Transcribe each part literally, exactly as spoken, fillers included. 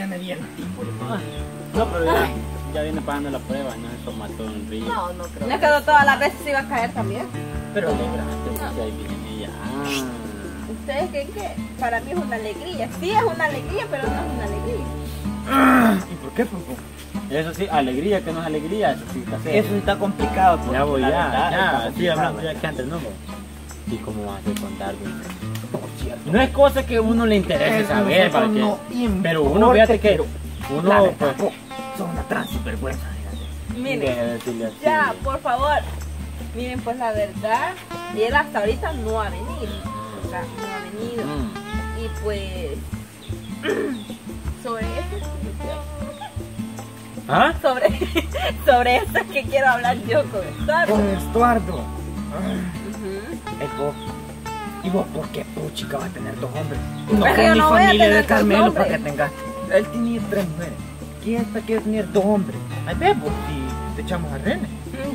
viene bien tipo. Ah, no, pero ya, ya viene pagando la prueba, no eso mató en río. No, no creo. No es que no todas las veces se iba a caer también. Pero alegrate, porque ahí viene ya. ¿Ustedes creen que para mí es una alegría? Sí es una alegría, pero no es una alegría. ¿Y por qué, Popo? Eso sí, alegría que no es alegría, eso sí está serio. Eso está complicado. Ya voy, la ya, verdad, está ya, sí, complicado. hablando ya que antes no. ¿Y cómo vas a hacer con Darwin? No es cosa que a uno le interese Eso saber, para que, no importa, pero uno fíjate que pero uno la pues, verdad, son una gran sinvergüenza. Miren, deje de decirle así. ya, por favor. Miren, pues la verdad, y él hasta ahorita no ha venido. O sea, no ha venido. Mm. Y pues, sobre eso, ¿Ah? sobre, sobre eso es que quiero hablar yo con Estuardo. Con Estuardo. Ujú. Es vos. ¿Y vos por qué puchica va a tener dos hombres? Pero No yo que mi no voy a familia tener de dos Carmelo hombres. para que tengas. Él tenía tres mujeres. ¿Quién está quiere tener dos hombres? Ay, ve, pues si te echamos a René.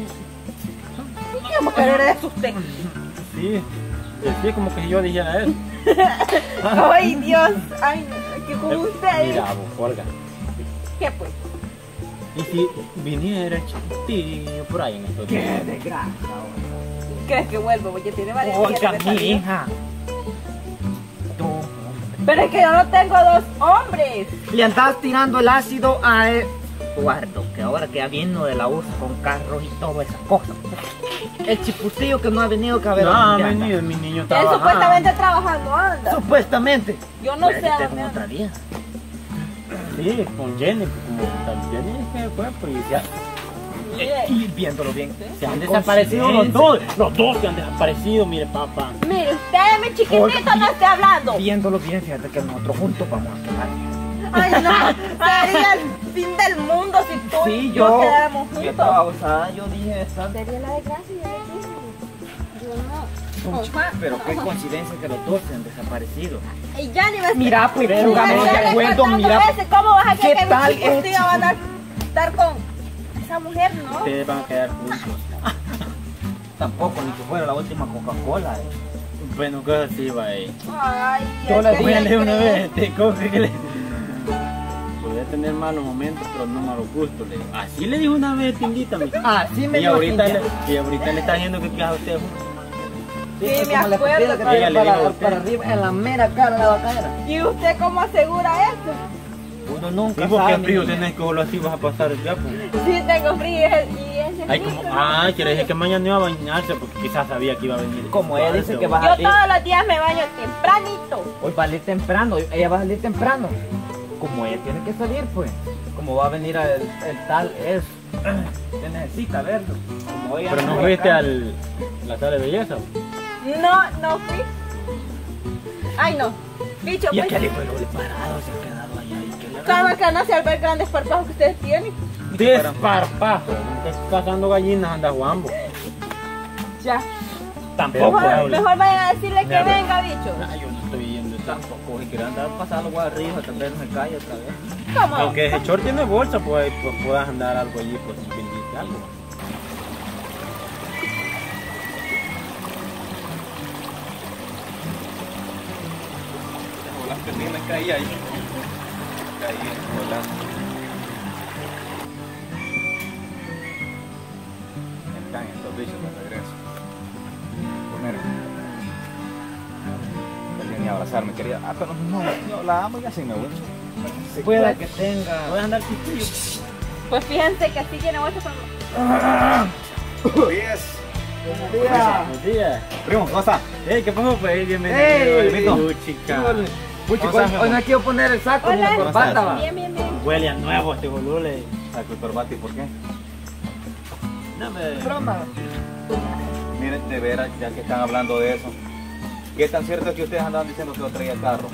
¿Qué vamos a querer de eso usted? Sí, sí, como que yo dijera eso. Ay, Dios. Ay, no, que con ustedes. Mira, vos, Olga. ¿Qué pues? Y si viniera Chitillo por ahí en estos ¡Qué días. desgracia! ¿Crees que vuelvo? Porque tiene varias Oiga, días de mi salir. hija. Dos hombres. Pero es que yo no tengo dos hombres. Le andas tirando el ácido a Eduardo, que ahora que ya vino de la U S con carros y todas esas cosas. El chipucillo que no ha venido que a ver No, dónde ha anda. venido mi niño Él trabajando. supuestamente trabajando anda. Supuestamente. Yo no sé Puede a que dónde tenga anda. otra día. Sí, con Jenny, como tal Jenny es que fue policía. Mire, Y viéndolo bien. Se han Qué desaparecido los coincidencia. dos. Los dos se han desaparecido, mire papá. mire, usted, mi chiquitito, no esté hablando. Viéndolo bien, fíjate que nosotros juntos vamos a quedar. Ay, no. Sería el fin del mundo si tú y Sí, yo yo. quedáramos Yo juntos. estaba, o sea, yo dije esta. Sería la desgracia, yo le dije. Yo no. Ojalá. Pero qué coincidencia que los dos se han desaparecido. Y ya ni me Mira, pues, Ni me pónganos de estoy acuerdo, despertando mira. veces. ¿Cómo vas a ¿Qué creer que tal mis hijos es, tíos van a estar con esa mujer, no? Ustedes van a quedar juntos. Tampoco, ni que fuera la última Coca-Cola. Eh. Bueno, cosas así, va ahí. Ay, Yo es le que voy a me Dígale una creo. vez, te coge que le... Podría tener malos momentos, pero no malos gustos. Le digo. Así le dijo una vez, Tinguita. mi- Ah, sí me Y dio ahorita, Cintia. le, y ahorita le está diciendo que queda usted juntos. Sí, es me como la acuerdo. pepita que que- traía Ella le para, dijo a usted. para arriba en la mera cara de la bacana. ¿Y usted cómo asegura eso? Uno nunca ¿Y vos sabe. qué frío mi niña. tenés que vos así vas a pasar el tiempo? Sí, tengo frío y es- y ese Ay, frío, como, ¿no? ah, quiere decir que mañana iba a bañarse porque quizás sabía que iba a venir. Como ella dice que va a Yo salir. todos los días me baño tempranito. Hoy va a salir temprano, ella va a salir temprano. Como ella tiene que salir, pues. Como va a venir el, el tal es. Que necesita verlo. Como ella Pero no anda fuiste acá. al la sala de belleza. No, no fui. Ay, no. Bicho, Y pues. aquel hijo de lo parado se ha quedado allá. ¿Y qué le ¿Cómo que no se ver grandes parpados que ustedes tienen? Desparpajo. Estás cazando gallinas, anda Juanbo. Ya. Tampoco. Mejor, hable. mejor vayan a decirle que Ya, venga, bicho. Ah, yo no estoy yendo tampoco. Tampoco, si quiere andar a pasar algo arriba, tal vez no se cae otra vez. ¿Cómo? Aunque ese short tiene bolsa, pues ahí pues, puedas andar algo allí, pues si vendiste algo. Las perdidas me caí ahí. Caí volando. Están estos bichos de regreso. Primero. Quería ni abrazarme, quería. Ah, pero no, yo la amo y así me voy. Pueda que tenga. Puedes andar chiquillo. Pues fíjense que así tiene mucho con... Yes. Buenos días. Primo, ¿cómo está? Hey, ¿qué pasó? Pues bienvenido. Hey, Benito. Tú, chica. Puchi, ¿Cómo estás, hoy no quiero poner el saco ni la Hola. corbata, va. Bien, bien, bien. Huele a nuevo este bolule. Saco y corbata, ¿y por qué? No me... Broma. Miren, de veras, ya que están hablando de eso. ¿Qué tan cierto es que ustedes andaban diciendo que yo traía carro?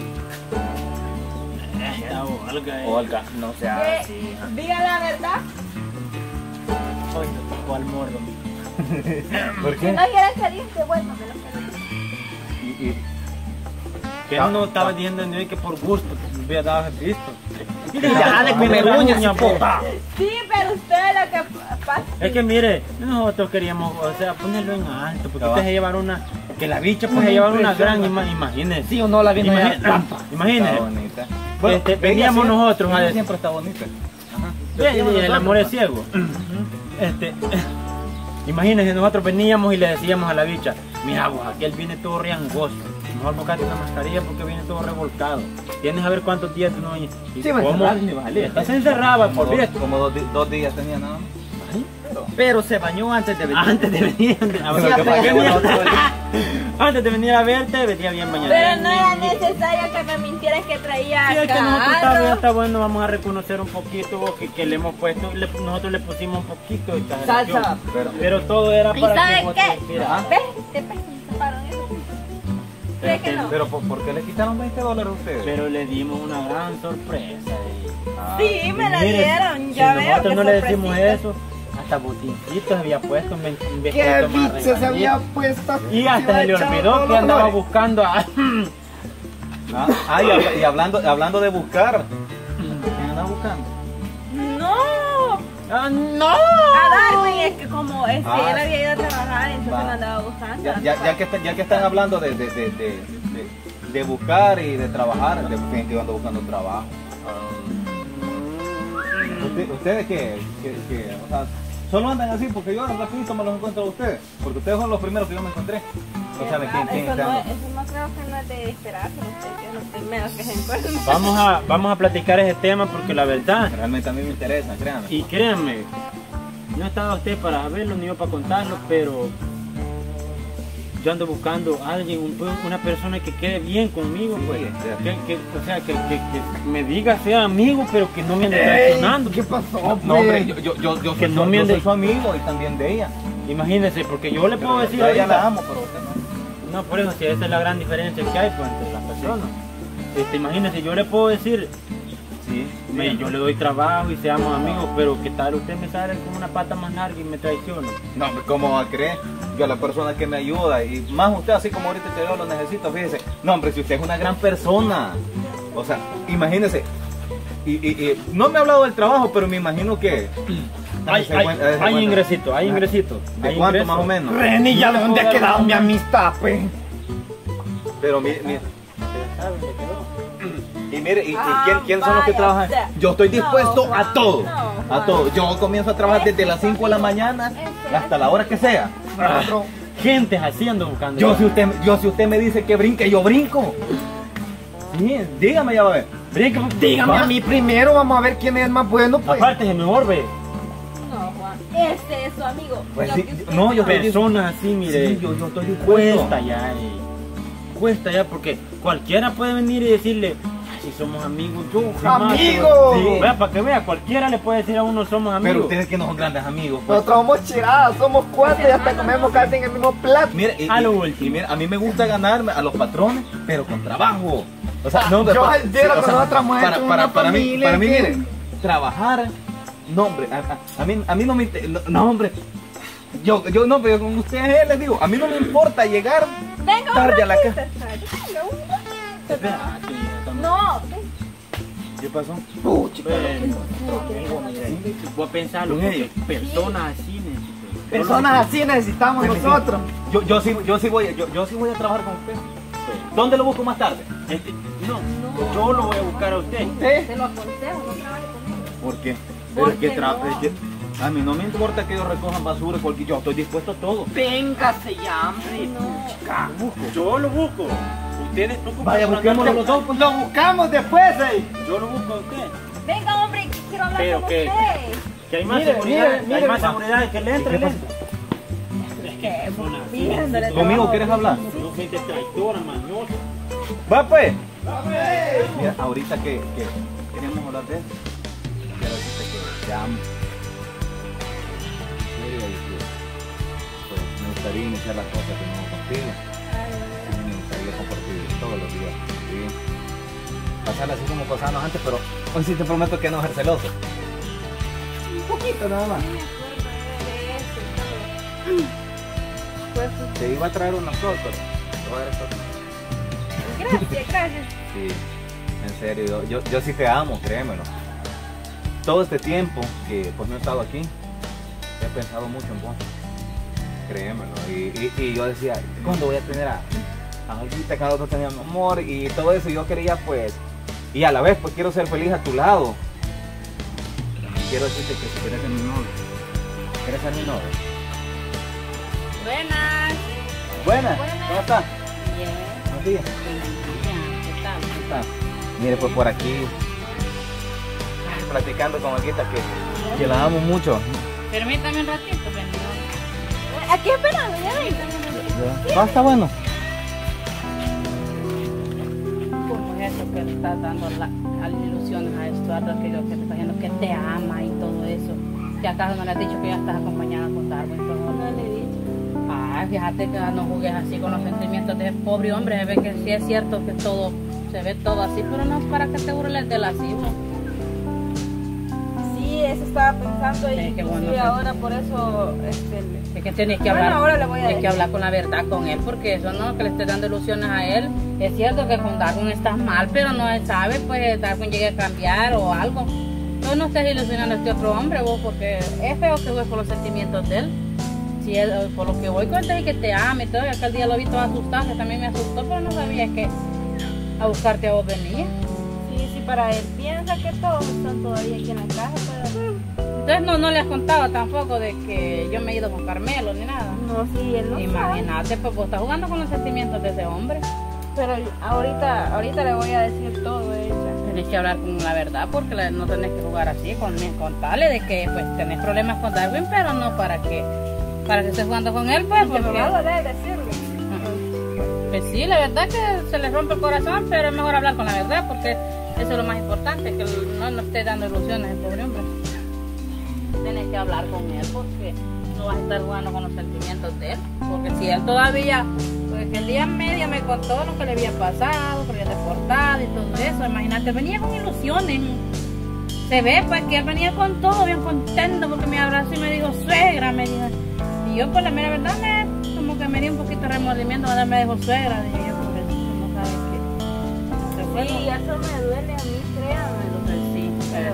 Esta Olga, eh. Olga, no sea ¿Qué? así. Diga la verdad. Hoy nos tocó al morro. ¿Por Si qué? no quieren salir, que bueno, me lo quedo. Y, y, Que no estaba diciendo ni que por gusto que hubiera dado el visto. Ya, de comer uñas, puta. Sí, pero usted lo que pasa. Es que mire, nosotros queríamos, o sea, ponerlo en alto, porque Ya va. usted se llevar una, que la bicha pues se llevar una gran, ima- imagínese. Sí o no la vino Imagine- ya. Imagínese. está bonita. Bueno, este, ella veníamos siempre- nosotros a ella decir, siempre está bonita. Ajá. sí, sí, el amor es ciego. Este, imagínense, nosotros veníamos y le decíamos a la bicha, mira vos, aquel viene todo riangoso, mejor buscate una mascarilla porque viene todo revolcado. Tienes a ver cuántos días tú no vienes. ¿Y Sí, me cómo? encerraron y me bajé. Estás encerrada, Como, por dos, esto. como dos, di- dos días tenía nada más. Pero se bañó antes de venir. Antes de venir, a Pero ver, que para qué venía- uno todo el día. antes de venir a verte, venía bien bañada. Pero no era necesario que me mintieras que traía Sí, es que nosotros está bien, carro. está bueno, vamos a reconocer un poquito que, que le hemos puesto, le- nosotros le pusimos un poquito de exageración. Salsa. Pero, Pero todo era ¿Y para que sabes vos qué? te inspiraras. ¿Ves? Te pasaron eso. ¿Crees que no? pero ¿por, por qué le quitaron veinte dólares a ustedes? Pero le dimos una gran sorpresa. y- Ah, Sí, me la Mire, dieron, si ya veo. nosotros qué no le decimos sorpresita. eso, hasta botincitos había puesto en ve- en ¿Qué vestido más bicho se había regalito. puesto? Y hasta se le olvidó que andaba buscando a... Ah, ah, y, habla- y hablando, hablando de buscar. ¿Quién anda buscando? No, ¡Ah, no! a Darwin es que como este, Ah, él había ido a trabajar, entonces va. me andaba buscando. Ya, ya, ya, que, está- ya que están hablando de, de, de, de, de- de buscar y de trabajar, definitivamente ando buscando trabajo. Usted- ¿Ustedes qué? qué, qué? O sea, solo andan así porque yo rapidito me los encuentro a ustedes. Porque ustedes son los primeros que yo me encontré. No saben quién, quién eso, está. no, es- eso no creo que no es de esperar, pero usted que es los primeros que se encuentran. Vamos a, vamos a platicar ese tema porque la verdad, Realmente a mí me interesa, créanme. y créanme, no estaba usted para saberlo ni yo para contarlo, pero yo ando buscando a alguien, un- una persona que quede bien conmigo, Sí, pues. sí. Que, que- o sea, que, que- que me diga sea amigo, pero que no me ande traicionando. ¿Qué pasó? No, no, hombre, yo, yo, yo, yo, Que soy, no yo me ande- soy su amigo y también de ella. Imagínense, porque yo le puedo decir Yo a ella ahorita- la amo, pero usted no. No, por eso, si esa es la gran diferencia que hay pues, entre las personas. Este, imagínense, yo le puedo decir, Sí, "Mire, yo le doy trabajo y seamos amigos, pero ¿qué tal usted me sale con una pata más larga y me traiciona? No, hombre, ¿cómo va a creer? Yo a la persona que me ayuda y más usted así como ahorita que yo lo necesito, fíjese. No, hombre, si usted es una gran persona. O sea, imagínese. Y, y, y no me ha hablado del trabajo, pero me imagino que... Hay, Dese hay, cuenta- dese hay cuenta. ingresito, hay Ah, ingresito. ¿De hay cuánto ingreso. más o menos? Reni, ¿ya de dónde ha quedado mi amistad, pues? Pero mire, mire. Ustedes saben, me quedó. Y mire, ¿y, y Ah, quién, quién son los que vaya, trabajan? o sea, Yo estoy dispuesto no, a Juan, todo. no, a Juan. todo. Yo comienzo a trabajar desde las cinco de la mañana hasta la hora que sea. Nosotros- Gente así ando buscando. Yo si usted, yo si usted me dice que brinque, yo brinco. Sí, dígame ya va a ver. Brinca, Dígame va. a mí primero, vamos a ver quién es más bueno, pues. Aparte se me orbe. No, Juan, este es su amigo. Pues Lo sí, que usted no, yo estoy Personas así, mire. Sí, yo, yo estoy dispuesto. Cuesta ya, eh. Cuesta ya porque cualquiera puede venir y decirle, "Ay, si somos amigos, yo jamás". ¡Amigo! Sí, vea, para que vea, cualquiera le puede decir a uno somos amigos. Pero ustedes que no son grandes amigos. pues. Nosotros somos chiradas, somos cuatro y hasta comemos casi en el mismo plato. Mire, y, A lo y- último. y mira, a mí me gusta ganarme a los patrones, pero con trabajo. O sea, no, Yo pa- entero o con sea, nosotros hemos para, hecho para, una para mí, familia para mí, que- mire, trabajar, no hombre, a, a- a mí, a mí no me, inte- no, no, hombre, yo, yo no, pero con ustedes les digo, a mí no me importa llegar Venga, un tarde a la ratito, casa. venga, un ratito. Espera, que ya estamos- No, ven. ¿Qué pasó? Puchica. Ven, amigo, mire, voy a pensarlo, Con ellos. porque personas así necesito. Personas así necesitamos nosotros. Yo, yo sí, yo sí voy, yo, yo sí voy a trabajar con usted. ¿Dónde lo busco más tarde? Este, no, yo lo voy a buscar a usted. ¿Eh? Te lo aconsejo, no trabaje conmigo. ¿Por qué? Pero es que, Porque tra- no. es que a mí no me importa que ellos recojan basura, porque yo estoy dispuesto a todo. Véngase ya, hombre. Puchica. Yo lo busco. Ustedes preocupen Vaya, por busquémoslo andar- los dos, pues. Lo buscamos después, eh. Yo lo busco a usted. Venga, hombre, quiero hablar Pero con que- usted. Que hay más Mire, seguridad, mire, hay mire. más seguridad que le entre, ¿Y qué le entre. Es que personas así, Viéndole ¿Conmigo trabajo. quieres hablar? no gente traitora, mañosa. Va pues. Mira, ahorita que, que queremos hablar de eso, quiero decirte que te amo. En serio, y que, pues, me gustaría iniciar las cosas de nuevo contigo. Sí, me gustaría compartir todos los días. ¿Sí? Pasarla así como pasábamos antes, pero hoy sí te prometo que no ser celoso. Un poquito nada más. Pues, Te iba a traer unas cosas, pero te voy a dar esto. gracias, gracias. Sí, en serio, yo, yo, yo sí te amo, créemelo. Todo este tiempo que pues no he estado aquí, he pensado mucho en vos. Créemelo. Y, y, y yo decía, ¿cuándo voy a tener a, a alguien que nosotros teníamos amor y todo eso? Y yo quería pues y a la vez pues quiero ser feliz a tu lado. Quiero decirte que si quieres ser mi novio, ¿quieres ser mi novio? Buenas. Buenas, Buenas. ¿cómo estás? Bien. Buenos días. ¿Qué tal? ¿Cómo estás? Mire, pues por aquí, ay, platicando con Olguita que, que la amo mucho. Permítame un ratito, vendedor. Aquí esperando, ya ven. ¿No está bueno? ¿Cómo es eso que le estás dando la, a las ilusiones a Estuardo, que, yo, que te está diciendo que te ama y todo eso? ¿Que acaso no le has dicho que ya estás acompañada con Darwin? No le he dicho. Ah, fíjate que no jugues así con los sentimientos de ese pobre hombre. Se ve que sí es cierto que todo, se ve todo así, pero no es para que te burles del así, ¿no? Sí, eso estaba pensando y Sí, qué bueno, sí, sí. ahora por eso este, Es que tienes que Bueno, hablar, ahora le voy a tienes que decir. hablar con la verdad con él, porque eso no, que le esté dando ilusiones a él. Es cierto que con Darwin estás mal, pero no se sabe, pues Darwin llegue a cambiar o algo. Tú no estés ilusionando a este otro hombre, vos, porque es feo que juegues por los sentimientos de él. Si él, por lo que voy con él, que te ama y todo, y aquel día lo vi todo asustado, que también me asustó, pero no sabía que a buscarte a vos venía. sí, sí, para él piensa que todos están todavía aquí en la casa, pero Entonces no, no le has contado tampoco de que yo me he ido con Carmelo ni nada. no, sí, él no sabe. Imagínate, pues vos estás jugando con los sentimientos de ese hombre. Pero ahorita, ahorita le voy a decir todo a ella. Tenés que hablar con la verdad, porque la- no tenés que jugar así, con, contarle de que pues tenés problemas con Darwin, pero no para que para que estés jugando con él, pues, Que me porque va a doler decirle. pues sí, la verdad que se le rompe el corazón, pero es mejor hablar con la verdad, porque eso es lo más importante, que no nos esté dando ilusiones el pobre hombre. Tienes que hablar con él, porque no vas a estar jugando con los sentimientos de él, porque si él todavía, pues que el día medio me contó lo que le había pasado, que había deportado y todo eso, imagínate, venía con ilusiones. Se ve pues que él venía con todo bien contento porque me abrazó y me dijo suegra, me dijo. Y yo por la mera verdad me, como que me di un poquito de remordimiento, ahora me dijo suegra, dije yo, porque no sabes qué. Se fue, Sí, ¿no? eso me duele a mí, créame. Entonces sí, pero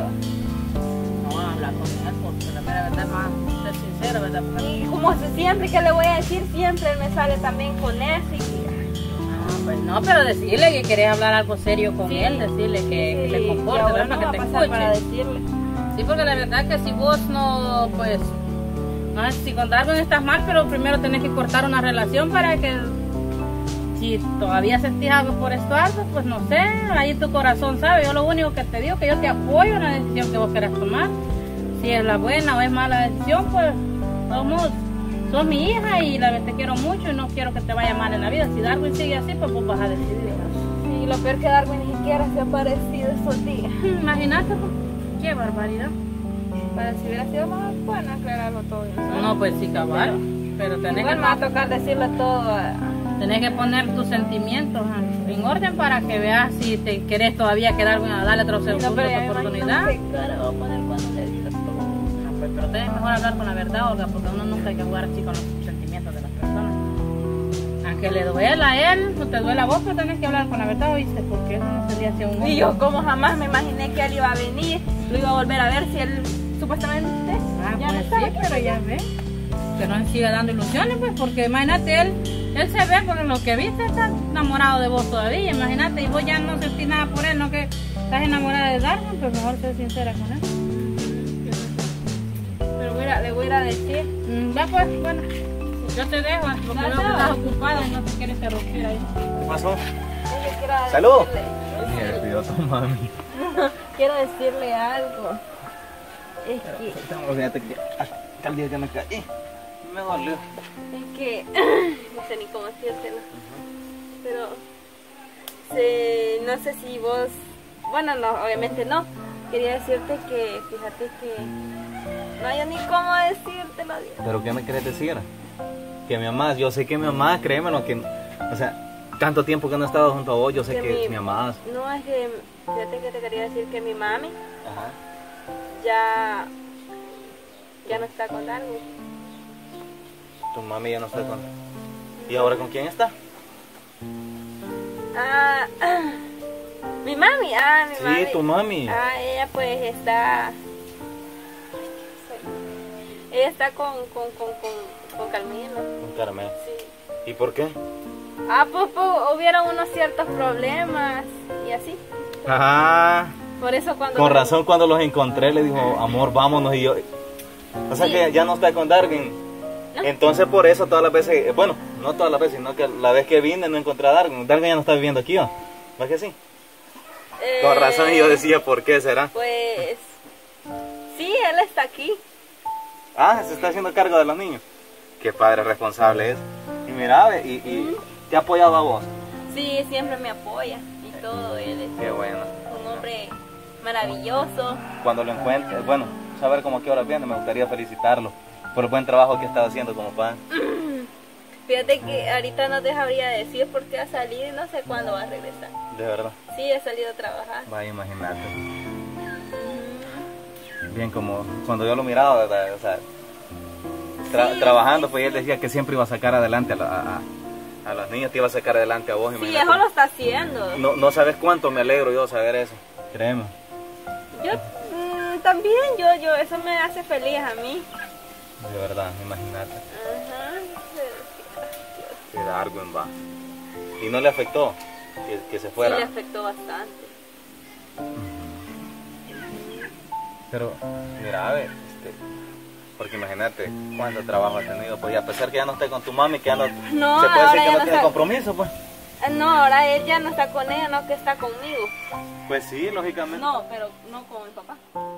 no voy a hablar con él porque la mera verdad es más ser sincero, ¿verdad? Porque Y como se- siempre que le voy a decir, siempre él me sale también con eso y ah, pues no, pero decirle que querés hablar algo serio con Sí. él, decirle que, que sí, se y comporte, ahora ¿verdad? no va Para a que te pasar para escuche. decirle. Sí, porque la verdad que si vos no, pues, no sé si con Darwin estás mal, pero primero tenés que cortar una relación para que, si todavía sentís algo por Estuardo, pues no sé, ahí tu corazón sabe. Yo lo único que te digo es que yo te apoyo en la decisión que vos querás tomar. Si es la buena o es mala decisión, pues, somos, sos mi hija y la te quiero mucho y no quiero que te vaya mal en la vida. Si Darwin sigue así, pues vos vas a decidir. Y lo peor que Darwin ni siquiera se ha aparecido estos días. Imagínate, pues, qué barbaridad. Para si hubiera sido más bueno aclararlo todo. No, pues sí, cabal, pero tenés Igual que... me va a tocar decirle todo a... Tenés que poner tus sentimientos ah, en orden para que veas si te querés todavía quedar, bueno, darle otra segunda No, pero ya me oportunidad. imagino qué cara va a poner cuando le diga todo. Ah, pues, pero tenés mejor hablar con la verdad, Olga, porque uno nunca hay que jugar así con los sentimientos de las personas. Aunque le duela a él, o te duela a vos, pero tenés que hablar con la verdad, ¿oíste? Porque eso no sería así un hombre. Y yo como jamás me imaginé que él iba a venir, lo iba a volver a ver si él supuestamente Ah, ya no pues estaba sí, aquí. pero ya ves. Que no siga dando ilusiones, pues, porque imagínate, él, él se ve, por lo que viste, está enamorado de vos todavía. Imagínate, y vos ya no sentís nada por él, no que estás enamorada de Darwin, pues mejor ser sincera con él. Pero mira, le voy a ir a decir. Mm, ya pues, bueno, yo te dejo, porque Ya veo que está. estás ocupada y no te quiero interrumpir ahí. ¿Qué pasó? Yo quiero ¡Salud! decirle- Mira, pidió tu mami. Quiero decirle algo. Es que, Fíjate que hasta el día que me caí, me dolió. es que, no sé ni cómo decírtelo. Pero, se, no sé si vos, bueno, no, obviamente no. Quería decirte que, fíjate que, no hay ni cómo decírtelo. ¿Pero qué me querés decir? Que me amás, yo sé que me amás, créemelo, que, o sea, tanto tiempo que no he estado junto a vos, yo sé Que que mi- me amás. No, es que, fíjate que te quería decir que mi mami Ajá. ya, ya no está con Darwin. Tu mami ya no está con... ¿Y ahora con quién está? Ah, mi mami, ah, mi Sí, mami. tu mami. Ah, ella pues está, ella está con, con, con, con, con Carmelo. Con Carmen. Sí. ¿Y por qué? Ah, pues, pues hubieron unos ciertos problemas y así. Ajá. Por eso cuando... Con razón cuando los encontré le dijo, amor, vámonos y yo... O sea Sí. que ya no está con Darwin. No. Entonces por eso todas las veces, bueno, no todas las veces, sino que la vez que vine no encontré a Darwin. Darwin ya no está viviendo aquí, ¿o? ¿No es que sí? eh, Con razón y yo decía, ¿por qué será? Pues... Sí, él está aquí. Ah, se está haciendo cargo de los niños. Qué padre responsable es. Y mira, ve, y, y te ha apoyado a vos. Sí, siempre me apoya y todo. Él es Qué bueno. un hombre maravilloso. Cuando lo encuentre, bueno, saber cómo qué hora viene, me gustaría felicitarlo por el buen trabajo que ha estado haciendo como padre. Fíjate que ahorita no te sabría decir por qué ha salido y no sé cuándo va a regresar. De verdad. Sí, ha salido a trabajar. Vaya, imagínate. Bien como cuando yo lo miraba, ¿verdad? O sea, tra- Sí, trabajando, sí, pues él sí. decía que siempre iba a sacar adelante a, la- a, a los niños, te iba a sacar adelante a vos. Sí, Imagínate. eso lo está haciendo. No, no sabes cuánto me alegro yo de saber eso. Créeme. Yo mm, también, yo, yo, eso me hace feliz a mí. De verdad, imagínate. Ajá. Que Darwin va. ¿Y no le afectó que, que se Sí, fuera? le afectó bastante. Pero, mira, a ver, este, porque imagínate cuánto trabajo ha tenido, pues y a pesar que ya no esté con tu mami, que ya no, No, se puede ahora decir que ya no no tiene está- compromiso, pues. Eh, No, ahora él ya no está con ella, no que está conmigo. Pues sí, lógicamente. No, pero no con mi papá.